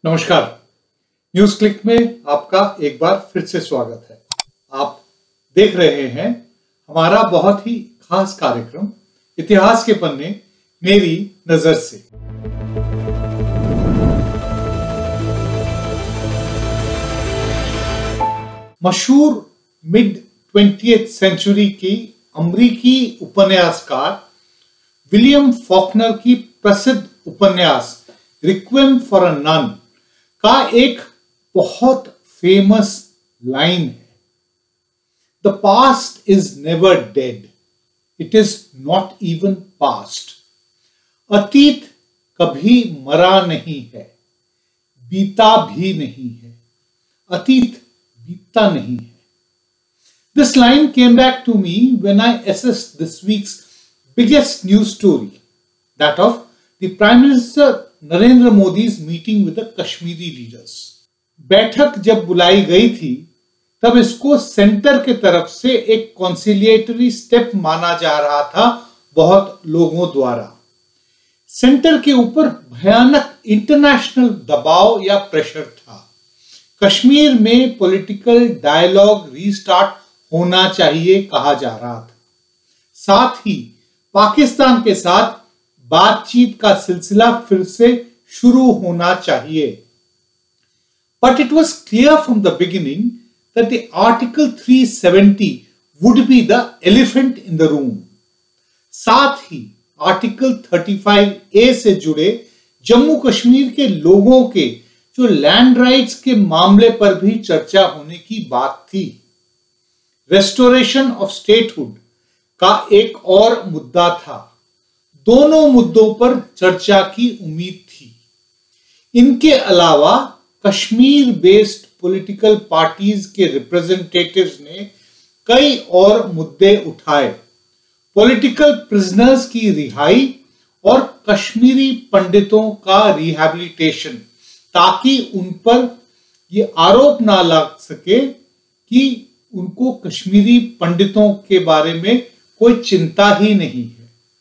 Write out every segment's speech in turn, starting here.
नमस्कार। News click में आपका एक बार फिर से स्वागत है। आप देख रहे हैं हमारा बहुत ही खास कार्यक्रम इतिहास के पन्ने मेरी नजर से। मशहूर मिड 20th सेंचुरी की अमेरिकी उपन्यासकार विलियम फॉकनर की प्रसिद्ध उपन्यास रिक्वेम फॉर अ नन का एक बहुत फेमस लाइन है, the past is never dead, it is not even past. अतीत कभी मरा नहीं है, बीता भी नहीं है, अतीत बीतता नहीं है। This line came back to me when I assessed this week's biggest news story, that of the Prime Minister Narendra Modi's meeting with the Kashmiri leaders. बैठक जब बुलाई गई थी तब इसको सेंटर के तरफ से एक कॉन्सिलिएटरी स्टेप माना जा रहा था बहुत लोगों द्वारा। सेंटर के ऊपर भयानक इंटरनेशनल दबाव या प्रेशर था। कश्मीर में पॉलिटिकल डायलॉग रीस्टार्ट होना चाहिए कहा जा रहा था। साथ ही पाकिस्तान के साथ बातचीत का सिलसिला फिर से शुरू होना चाहिए। But it was clear from the beginning that the Article 370 would be the elephant in the room. साथ ही आर्टिकल 35A से जुड़े जम्मू कश्मीर के लोगों के जो लैंड राइट्स के मामले पर भी चर्चा होने की बात थी। रेस्टोरेशन ऑफ स्टेटहुड का एक और मुद्दा था। दोनों मुद्दों पर चर्चा की उम्मीद थी। इनके अलावा कश्मीर बेस्ड पॉलिटिकल पार्टीज के रिप्रेजेंटेटिव्स ने कई और मुद्दे उठाए। पॉलिटिकल प्रिजनर्स की रिहाई और कश्मीरी पंडितों का रिहैबिलिटेशन, ताकि उन पर यह आरोप ना लग सके कि उनको कश्मीरी पंडितों के बारे में कोई चिंता ही नहीं है।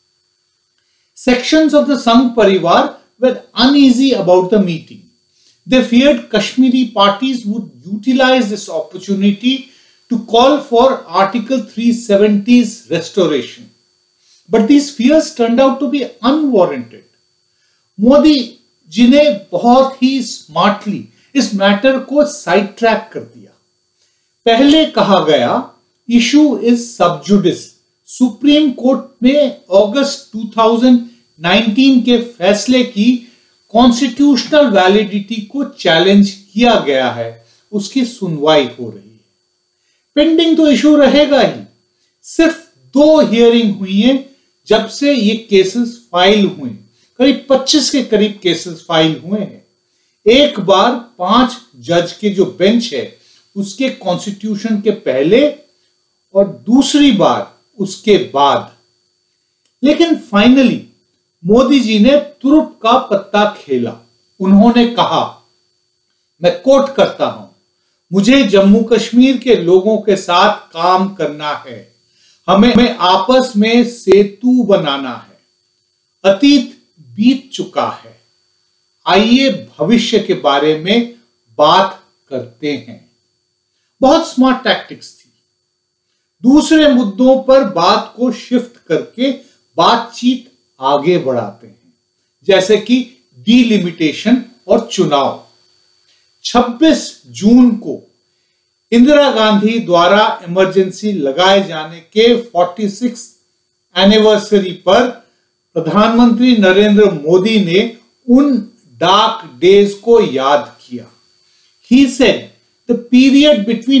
Sections of the Sangh Parivar were uneasy about the meeting. They feared Kashmiri parties would utilize this opportunity to call for Article 370's restoration. But these fears turned out to be unwarranted. Modi ji ने बहुत ही smartly इस matter को side track कर दिया। पहले कहा गया इशू इज सब जुडिस। सुप्रीम कोर्ट में अगस्त 2019 के फैसले की कॉन्स्टिट्यूशनल वैलिडिटी को चैलेंज किया गया है, उसकी सुनवाई हो रही है। पेंडिंग तो इशू रहेगा ही। सिर्फ 2 हियरिंग हुई हैं जब से ये केसेस फाइल हुए, करीब 25 के करीब केसेस फाइल हुए हैं। एक बार 5 जज के जो बेंच है उसके कॉन्स्टिट्यूशन के पहले और दूसरी बार उसके बाद। लेकिन फाइनली मोदी जी ने तुरुप का पत्ता खेला। उन्होंने कहा, मैं कोट करता हूं, मुझे जम्मू कश्मीर के लोगों के साथ काम करना है, हमें आपस में सेतु बनाना है। अतीत बीत चुका है, आइए भविष्य के बारे में बात करते हैं। बहुत स्मार्ट टैक्टिक्स थी। दूसरे मुद्दों पर बात को शिफ्ट करके बातचीत आगे बढ़ाते हैं, जैसे कि डिलिमिटेशन और चुनाव। 26 जून को इंदिरा गांधी द्वारा इमरजेंसी लगाए जाने के 46th एनिवर्सरी पर प्रधानमंत्री नरेंद्र मोदी ने उन डार्क डेज को याद किया। He said the period between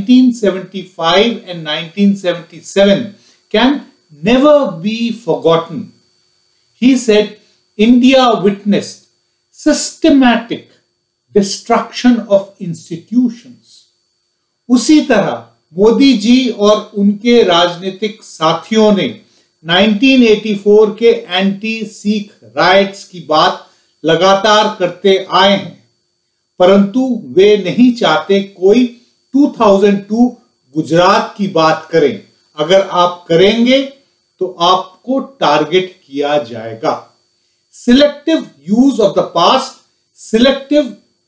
1975 and 1977 can never be forgotten. He said India witnessed systematic destruction of institutions. उसी तरह मोदी जी और उनके राजनीतिक साथियों ने 1984 के एंटी सिख राइट्स की बात लगातार करते आए हैं, परंतु वे नहीं चाहते कोई 2002 गुजरात की बात करें। अगर आप करेंगे तो आपको टारगेट किया जाएगा। Selective use of the past, selective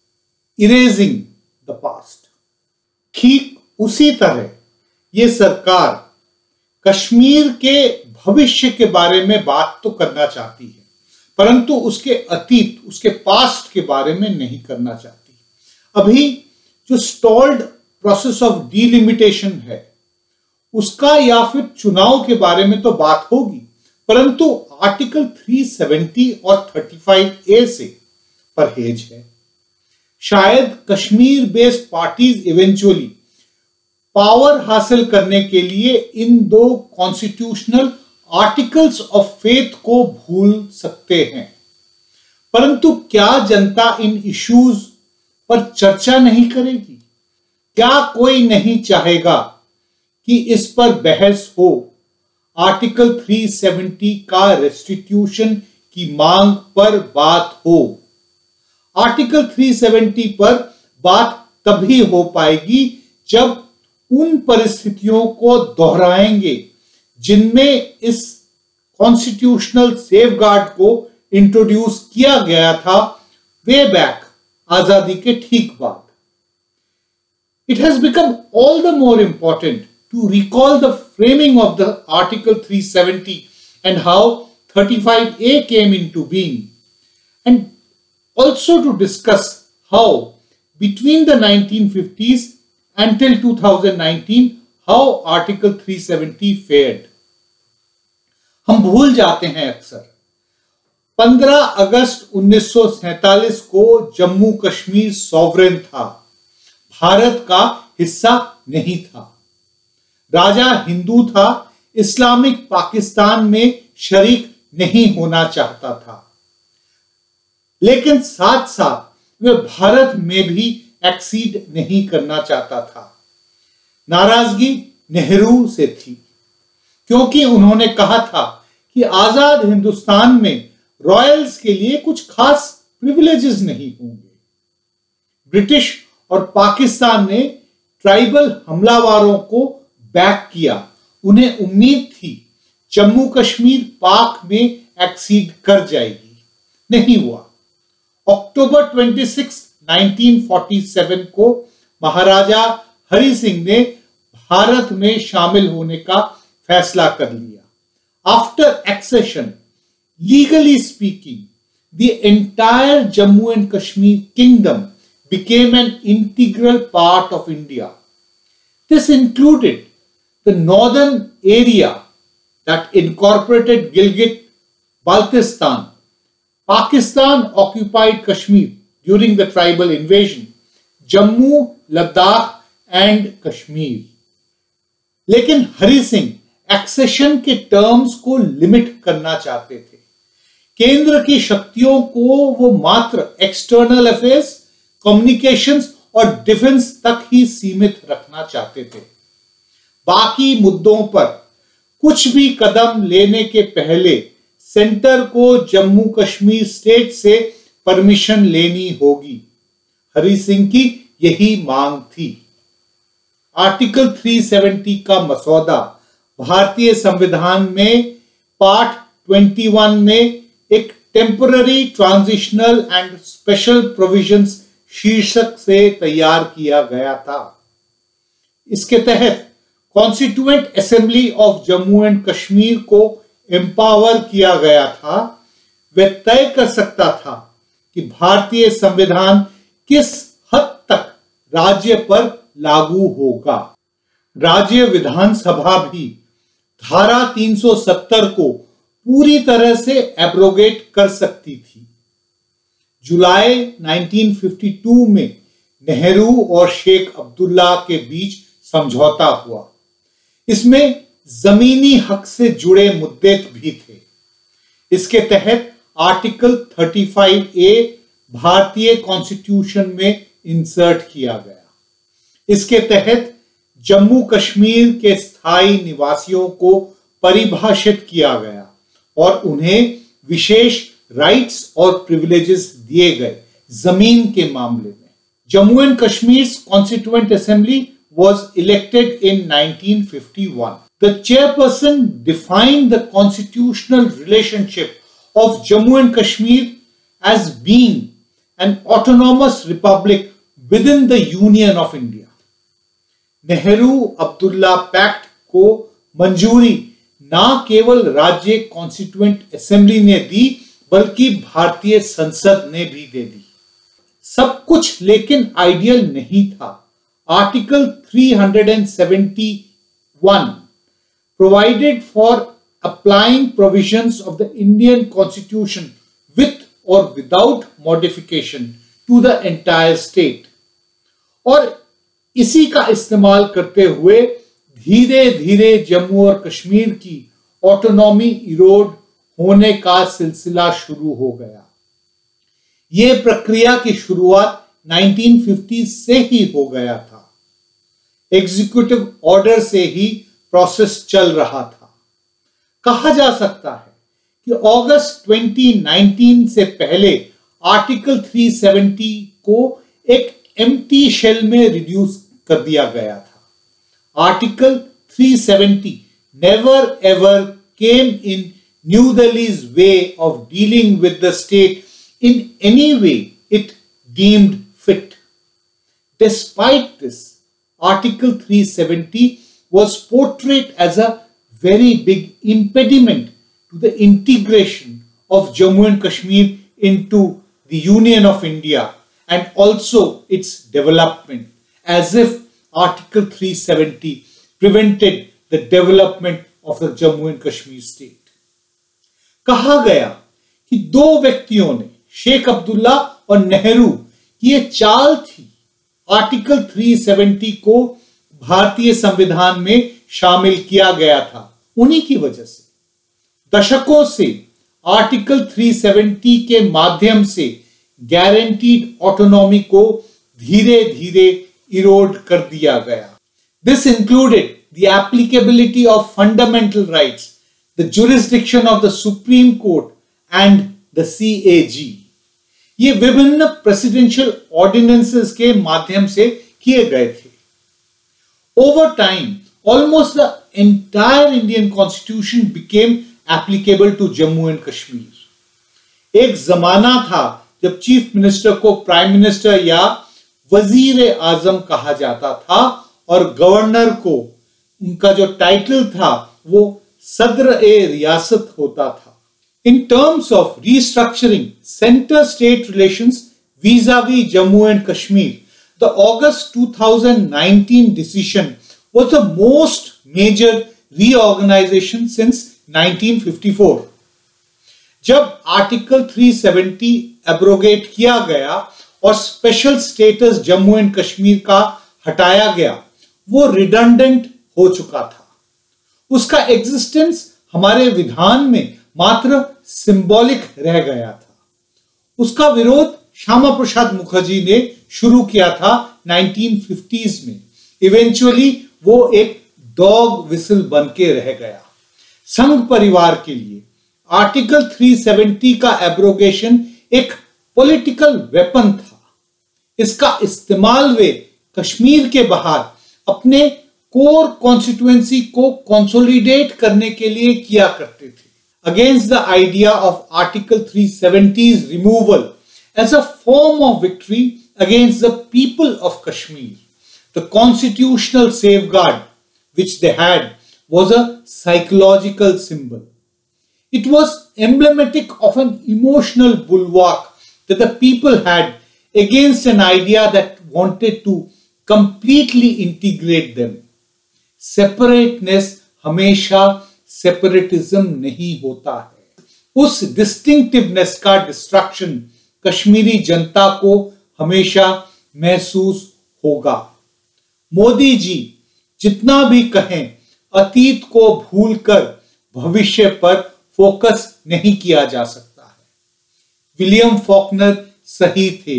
erasing the past. ठीक उसी तरह ये सरकार कश्मीर के भविष्य के बारे में बात तो करना चाहती है, परंतु उसके अतीत, उसके पास्ट के बारे में नहीं करना चाहती। अभी जो स्टॉल्ड प्रोसेस ऑफ डिलिमिटेशन है उसका या फिर चुनाव के बारे में तो बात होगी, परंतु आर्टिकल 370 और 35A से परहेज है। शायद Kashmir based parties eventually power हासिल करने के लिए इन दो कॉन्स्टिट्यूशनल आर्टिकल्स ऑफ फेथ को भूल सकते हैं, परंतु क्या जनता इन इश्यूज पर चर्चा नहीं करेगी? क्या कोई नहीं चाहेगा कि इस पर बहस हो? आर्टिकल 370 का रेस्टिट्यूशन की मांग पर बात हो। आर्टिकल 370 पर बात तभी हो पाएगी जब उन परिस्थितियों को दोहराएंगे जिनमें इस कॉन्स्टिट्यूशनल सेफगार्ड को इंट्रोड्यूस किया गया था वे बैक आजादी के ठीक बाद। It has become all the more important to recall the framing of the Article 370 and how 35A came into being, and also to discuss how between the 1950s until 2019 how Article 370 fared. हम भूल जाते हैं अक्सर 15 अगस्त 1947 को Jammu Kashmir sovereign था, भारत का हिस्सा नहीं था। राजा हिंदू था, इस्लामिक पाकिस्तान में शरीक नहीं होना चाहता था, लेकिन साथ साथ वह भारत में भी एक्सीड नहीं करना चाहता था। नाराजगी नेहरू से थी, क्योंकि उन्होंने कहा था कि आजाद हिंदुस्तान में रॉयल्स के लिए कुछ खास प्रिविलेजेस नहीं होंगे। ब्रिटिश और पाकिस्तान ने ट्राइबल हमलावरों को बैक किया। उन्हें उम्मीद थी जम्मू कश्मीर पाक में एक्सीड कर जाएगी, नहीं हुआ। अक्टूबर 26, 1947 को महाराजा हरि सिंह ने भारत में शामिल होने का फैसला कर लिया। After accession, legally speaking, the entire Jammu and Kashmir kingdom became an integral part of India. This included the northern area that incorporated Gilgit-Baltistan. Pakistan occupied Kashmir during the tribal invasion, Jammu, Ladakh and Kashmir. लेकिन Hari Singh accession के terms को limit करना चाहते थे। केंद्र की शक्तियों को वो मात्र एक्सटर्नल अफेयर्स, कम्युनिकेशंस और डिफेंस तक ही सीमित रखना चाहते थे। बाकी मुद्दों पर कुछ भी कदम लेने के पहले सेंटर को जम्मू कश्मीर स्टेट से परमिशन लेनी होगी। हरि सिंह की यही मांग थी। आर्टिकल 370 का मसौदा भारतीय संविधान में पार्ट 21 में एक temporary transitional and special provisions शीर्षक से तैयार किया गया था। इसके तहत constituent assembly of Jammu and Kashmir को एम्पावर किया गया था। वह तय कर सकता था कि भारतीय संविधान किस हद तक राज्य पर लागू होगा। राज्य विधानसभा भी धारा 370 को पूरी तरह से एब्रोगेट कर सकती थी। जुलाई 1952 में नेहरू और शेख अब्दुल्ला के बीच समझौता हुआ। इसमें जमीनी हक से जुड़े मुद्दे भी थे। इसके तहत आर्टिकल 35A भारतीय कॉन्स्टिट्यूशन में इंसर्ट किया गया। इसके तहत जम्मू कश्मीर के स्थायी निवासियों को परिभाषित किया गया और उन्हें विशेष राइट्स और प्रिविलेजेस दिए गए जमीन के मामले में। Jammu and Kashmir constituent assembly was elected in 1951. The chairperson defined the constitutional relationship of Jammu and Kashmir as being an autonomous republic within the Union of India. नेहरू-अब्दुल्ला pact को मंजूरी ना केवल राज्य कॉन्स्टिट्यूएंट असेंबली ने दी बल्कि भारतीय संसद ने भी दे दी। सब कुछ लेकिन आइडियल नहीं था। Article 371 provided for applying provisions of the Indian Constitution with or without modification to the entire state, और इसी का इस्तेमाल करते हुए धीरे धीरे जम्मू और कश्मीर की ऑटोनॉमी इरोड होने का सिलसिला शुरू हो गया। यह प्रक्रिया की शुरुआत 1950 से ही हो गया था। एग्जीक्यूटिव ऑर्डर से ही प्रोसेस चल रहा था। कहा जा सकता है कि अगस्त 2019 से पहले आर्टिकल 370 को एक एम्प्टी शेल में रिड्यूस कर दिया गया था। Article 370 never ever came in new Delhi's way of dealing with the state in any way it deemed fit. Despite this, Article 370 was portrayed as a very big impediment to the integration of Jammu and Kashmir into the Union of India and also its development, as if Article 370 prevented the development of the Jammu and Kashmir state. कहा गया कि दो व्यक्तियों ने, शेख अब्दुल्ला और नेहरू, की ये चाल थी आर्टिकल 370 को भारतीय संविधान में शामिल किया गया था। उन्हीं की वजह से दशकों से आर्टिकल 370 के माध्यम से गारंटीड ऑटोनॉमी को धीरे धीरे इरोड कर दिया गया। This included the applicability of fundamental rights, the jurisdiction of the supreme court and the CAG। ये विभिन्न प्रेसिडेंशियल ऑर्डिनेंसेस के माध्यम से किए गए थे। Over time almost the entire Indian constitution became applicable to Jammu and Kashmir. एक जमाना था जब चीफ मिनिस्टर को प्राइम मिनिस्टर या वजीर आजम कहा जाता था और गवर्नर को उनका जो टाइटल था वो सदर-ए-रियासत होता था। In terms of restructuring center-state relations vis-a-vis Jammu and Kashmir, the August 2019 decision was the most major reorganization since 1954. जब आर्टिकल 370 एब्रोगेट किया गया और special status Jammu and Kashmir का हटाया गया, वो रिडंडेंट हो चुका था। उसका एग्जिस्टेंस हमारे विधान में मात्र सिंबॉलिक रह गया था। उसका विरोध श्यामा प्रसाद मुखर्जी ने शुरू किया था 1950s में। इवेंचुअली वो एक डॉग विसल बन के रह गया। संघ परिवार के लिए आर्टिकल 370 का एब्रोगेशन एक पॉलिटिकल वेपन था। इसका इस्तेमाल वे कश्मीर के बाहर अपने कोर कॉन्स्टिट्यूएंसी को कंसोलिडेट करने के लिए किया करते थे। Against the idea of Article 370's removal as a form of victory against the people of Kashmir, the constitutional safeguard which they had was a psychological symbol. It was emblematic of an emotional bulwark that the people had against an idea that wanted to completely integrate them. Separateness हमेशा separatism नहीं होता है। उस distinctiveness का destruction Kashmiri जनता को हमेशा महसूस होगा। मोदी जी जितना भी कहें, अतीत को भूलकर भविष्य पर फोकस नहीं किया जा सकता है। विलियम फॉकनर सही थे।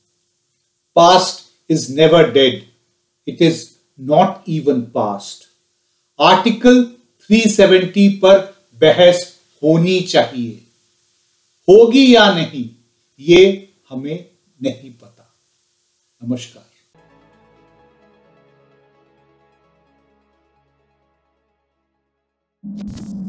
Past is never dead, it is not even past. Article 370 पर बहस होनी चाहिए। होगी या नहीं, ये हमें नहीं पता। नमस्कार।